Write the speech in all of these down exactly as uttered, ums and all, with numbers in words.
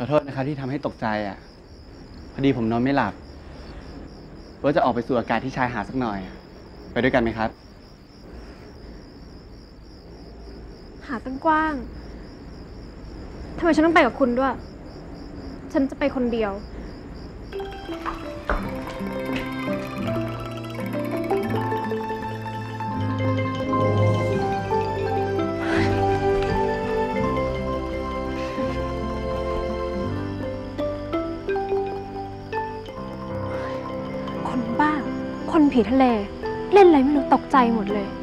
อโทษนะครับที่ทำให้ตกใจอ่ะพอดีผมนอนไม่หลับว่าจะออกไปสูดอากาศที่ชายหาดสักหน่อยไปด้วยกันไหมครับหาดตั้งกว้างทำไมฉันต้องไปกับคุณด้วยฉันจะไปคนเดียวคนบ้าคนผีทะเลเล่นอะไรไม่รู้ตกใจหมดเลย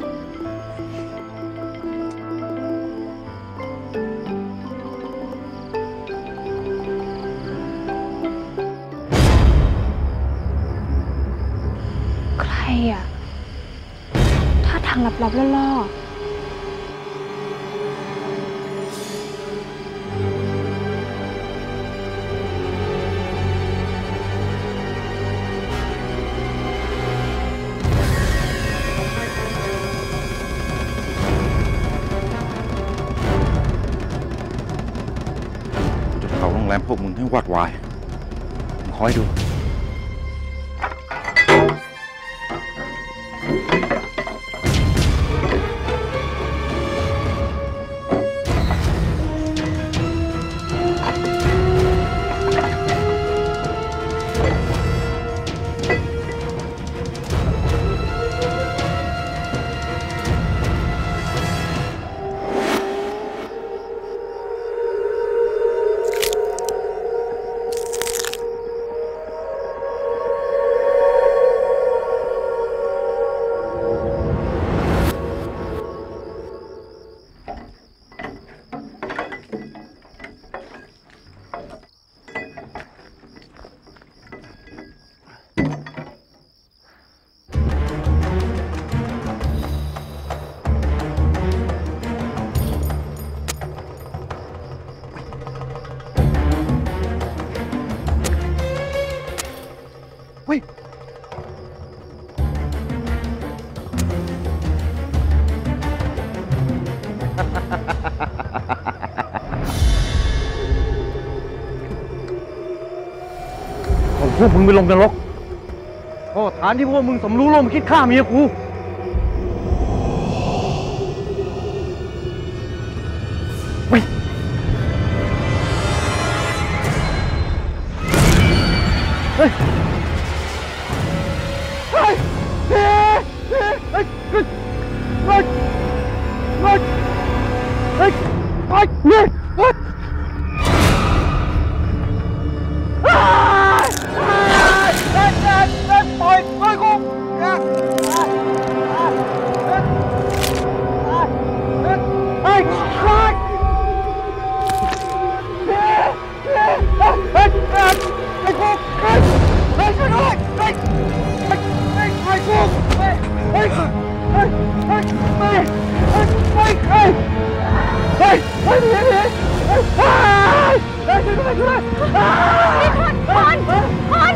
ใครอะท่าทางลับๆล่อๆโรงแรมพวกมึงให้วอดวายมึงคอยดูเฮ้ยผมพวกมึงไปลงนรกโทษฐานที่พวกมึงสมรู้ร่วมคิดฆ่าเมียกูเฮ้ยเฮ้ยเฮ้ยเฮ้ยเฮ้ยเฮ้ยเฮ้ยเฮ้ยเฮ้ยเฮ้ยเฮ้ยเฮ้ยเฮ้ยปล่อยปล่อยกูเฮ้ยเฮ้ยเฮ้ยเฮ้ยเฮ้ยเฮ้ยไอ้กูเฮ้ยเฮ้ยช่วยด้วยเฮ้ยเฮ้ยเฮ้ยไอ้กูเฮ้ยเฮ้ยเฮ้ยเฮ้ยเฮ้ยเฮ้ยเฮ้ยเฮ้ยเฮ้ยเฮ้ยเฮ้ยเฮ้ยเฮ้ยเฮ้ยช่วยด้วยช่วยด้วยคนคนคน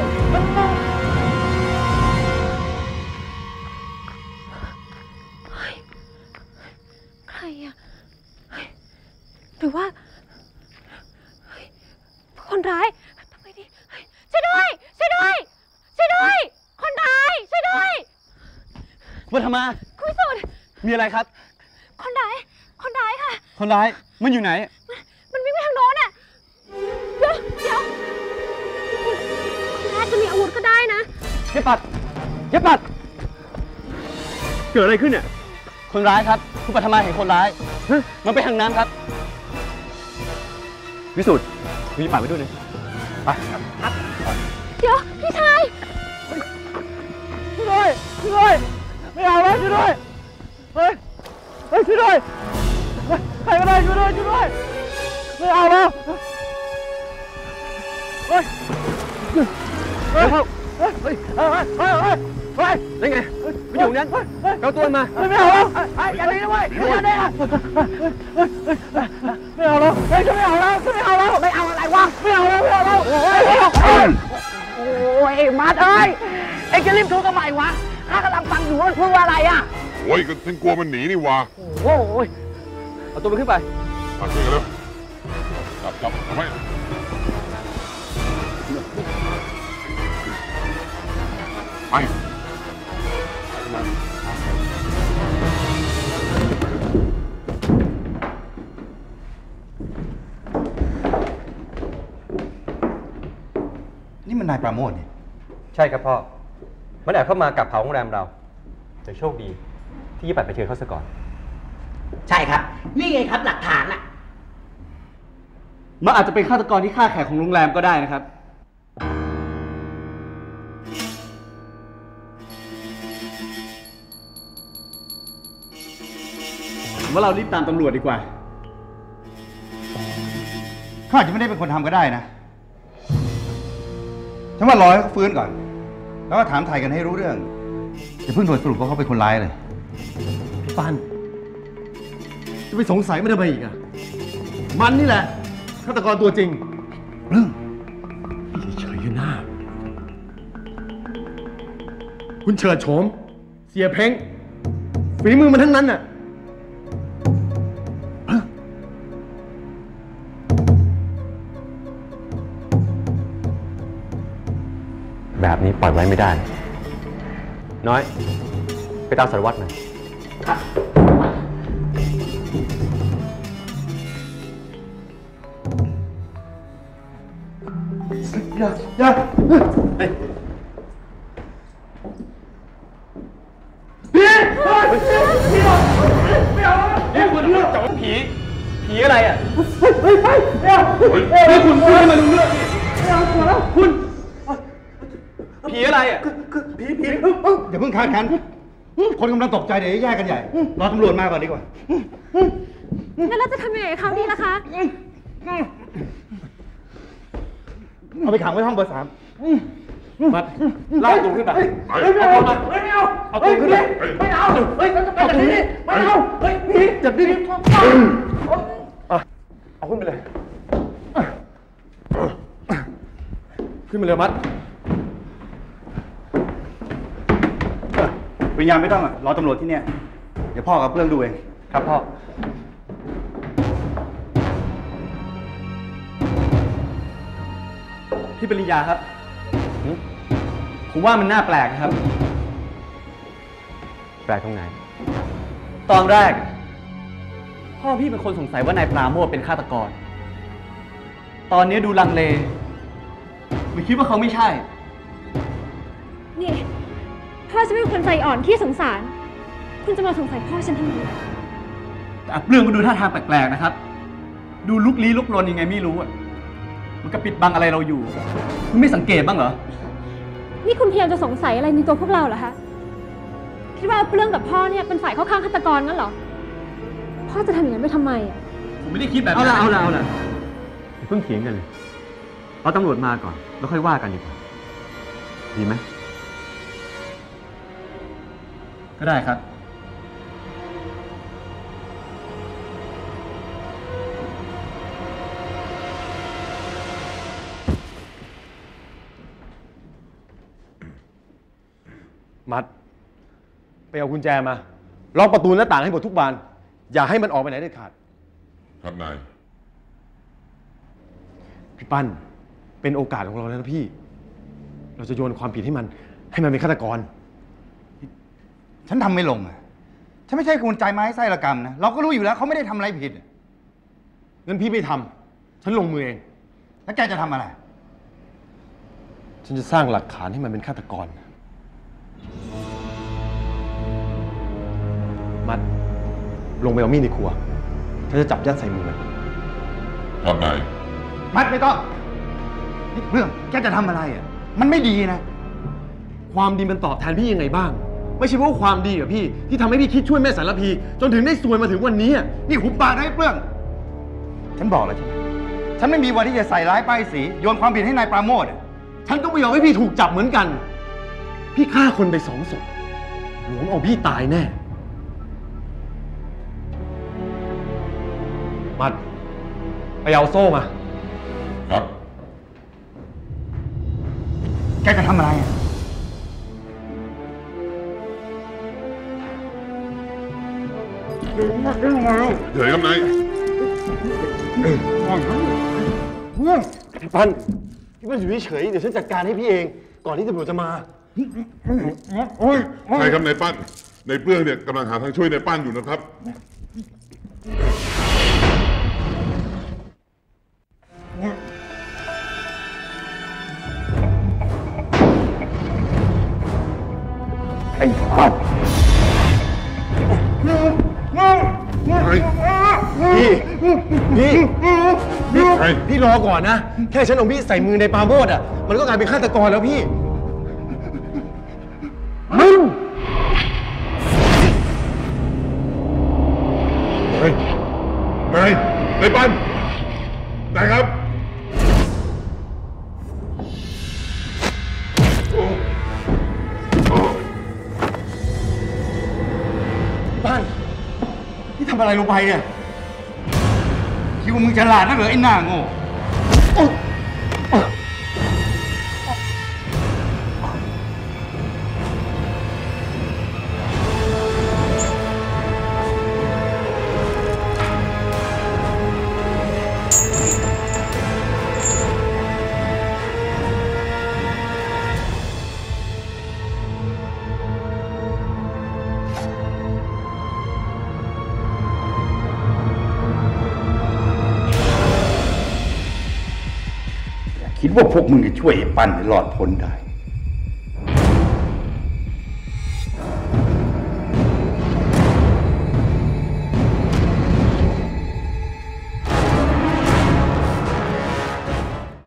ใครอะหรือว่าคนร้ายทำไมดิช่วยด้วยช่วยด้วยช่วยด้วยคนร้ายช่วยด้วยมาทำไมคุยสุดมีอะไรครับคนร้ายคนร้ายค่ะคนร้ายมันอยู่ไหนมันวิ่งไปทางโน้นอ่ะเดี๋ยวเดี๋ยวอาจจะมีอาวุธก็ได้นะเย็บปัดเย็บปัดเกิดอะไรขึ้นเนี่ยคนร้ายครับคุณปัทมาเห็นคนร้ายมันไปทางน้ำครับวิสุทธ์มีป่าไปด้วยเลยไปครับเดี๋ยวพี่ชายช่วยด้วยช่วยด้วยไม่เอาแล้วช่วยด้วยเฮ้ยเฮ้ยช่วยด้วยใครก็ได้ช่วยด้วยช่วยด้วยไม่เอาแล้วเฮ้ยเฮ้ยเฮ้ยเฮ้ยเฮ้ยเฮ้ยเฮ้ยเฮ้ยได้ไงไปอยู่นั้นเอาตัวมาไม่เอาแล้วอย่าดีนะเว้ยอย่าดีนะไม่เอาแล้วเฮ้ยจะไม่เอาแล้วจะไม่เอาแล้วไม่เอาอะไรวะไม่เอาแล้วไม่เอาแล้วโอ้ยโอ้ยมาเอ้ยไอ้จะรีบโทรทำไมวะข้ากำลังฟังอยู่ว่าพูดว่าอะไรอ่ะโอ้ยก็ฉันกลัวมันหนีนี่วะโอ้ยเอาตัวมันขึ้นไปเอาขึ้นกันแล้วจับจับทำไมไปนี่มันนายปราโมทนี่ใช่ครับพ่อมันแอบเข้ามากับเผาโรงแรมเราแต่โชคดีที่ยี่ปัดไปเจอเขาซะก่อนใช่ครับนี่ไงครับหลักฐานอะมันอาจจะเป็นฆาตกรที่ฆ่าแขกของโรงแรมก็ได้นะครับว่าเรารีบตามตำรวจดีกว่าเขาอาจจะไม่ได้เป็นคนทำก็ได้นะฉันว่ารอให้เขาฟื้นก่อนแล้วก็ถามไถ่กันให้รู้เรื่องอย่าเพิ่งด่วนสรุปว่าเขาเป็นคนร้ายเลยพี่ปันจะไปสงสัยมันทำไมอีกอะมันนี่แหละฆาตกรตัวจริงเรื่องพี่เฉยๆหน้าคุณเฉิดโฉมเสียเพ้งฝีมือมันทั้งนั้นน่ะแบบนี้ปล่อยไว้ไม่ได้น้อยไปตามสารวัตรหน่อยครับอย่าอย่าเฮ้ยพี่พี่ไม่เอาไม่เอานี่คุณเลือกจับผีผีอะไรอ่ะเฮ้ยไปไม่เอานี่คุณพูดให้มันรู้เรื่องไม่เอาตัวแล้วคุณผีอะไรอ่ะผีผีอย่าเพิ่งค้านกันคนกำลังตกใจเดี๋ยวแยกกันใหญ่รอตำรวจมาก่อนดีกว่างั้นเราจะทำยังไงกับเขาดีล่ะคะเอาไปขังไว้ห้องเบอร์สามมาลากตัวขึ้นไปเอาตัวมาไม่เอาเอาตัวขึ้นไปไม่เอาเฮ้ยจะไปจากที่นี่ไม่เอาเฮ้ยพี่จับที่นี่เอาขึ้นไปเลยขึ้นไปเลยมัดวิญญาณไม่ต้องอ่ะรอตำรวจที่เนี่ยเดี๋ยวพ่อกับเพื่อนดูเองครับพ่อพี่ปริญญาครับผมว่ามันน่าแปลกนะครับแปลกตรงไหนตอนแรกพ่อพี่เป็นคนสงสัยว่านายปราโมทเป็นฆาตกรตอนนี้ดูลังเลไม่คิดว่าเขาไม่ใช่นี่พ่อจะเป็นคนใจอ่อนขี้สงสารคุณจะมาสงสัยพ่อฉันทำไมแต่เรื่องก็ดูท่าทางแปลกๆนะครับดูลุกลี้ลุกลนยังไงไม่รู้อ่ะมันก็ปิดบังอะไรเราอยู่คุณไม่สังเกตบ้างเหรอนี่คุณพยายามจะสงสัยอะไรในตัวพวกเราเหรอคะคิดว่าเรื่องกับพ่อเนี่ยเป็นฝ่ายเข้าข้างฆาตกรงั้นเหรอพ่อจะทำอย่างนั้นไปทำไมอ่ะผมไม่ได้คิดแบบนั้นเอาละเอาละเอาละเพิ่งเถียงกันเลยเอาตำรวจมาก่อนแล้วค่อยว่ากันดีกว่าดีไหมก็ได้ครับมัดไปเอากุญแจมาล็อกประตูหน้าต่างให้หมดทุกบานอย่าให้มันออกไปไหนเด็ดขาดครับนายพี่ปั้นเป็นโอกาสของเราแล้วนะพี่เราจะโยนความผิดให้มันให้มันเป็นฆาตกรฉันทำไม่ลงอ่ะฉันไม่ใช่คนใจไม้ไส้ระกำนะเราก็รู้อยู่แล้วเขาไม่ได้ทำอะไรผิดงั้นพี่ไม่ทำฉันลงมือเองแล้วแกจะทำอะไรฉันจะสร้างหลักฐานให้มันเป็นฆาตกรมัดลงไปเอามีดในครัวฉันจะจับยัดใส่มือมันครับนายมัดไม่ต้องนี่เรื่องแกจะทำอะไรอ่ะมันไม่ดีนะความดีมันตอบแทนพี่ยังไงบ้างไม่ใช่เพราะความดีกับพี่ที่ทำให้พี่คิดช่วยแม่สารพีจนถึงได้ซวยมาถึงวันนี้นี่หุบปากได้เปลืองฉันบอกแล้วใช่ไหมฉันไม่มีวันที่จะใส่ร้ายป้ายสีโยนความผิดให้นายปราโมทฉันก็ไม่ยอมให้พี่ถูกจับเหมือนกันพี่ฆ่าคนไปสองศพหลวงเอาพี่ตายแน่มัดไปเอาโซ่มาครับแกจะทำอะไรอ่ะเดี๋ยวครับนายพี่ปั้นพี่ปั้นอยู่เฉยๆเดี๋ยวฉันจัดการให้พี่เองก่อนที่ตำรวจจะมาใช่ครับนายปั้นนายเปลื้องเนี่ยกำลังหาทางช่วยนายปั้นอยู่นะครับไอ้ปั้นพี่พี่พี่พี่รอก่อนนะแค่ฉันเอามีดใส่มือในปราโมทอ่ะมันก็กลายเป็นฆาตกรแล้วพี่มึงนายนายนายปั้นนายครับปั้นนี่ทำอะไรลงไปเนี่ยคิดว่ามึงฉลาดนักเหรอไอ้หน้าโง่คิดว่าพวกมึงจะช่วยไอ้ปั้นให้รอดพ้นได้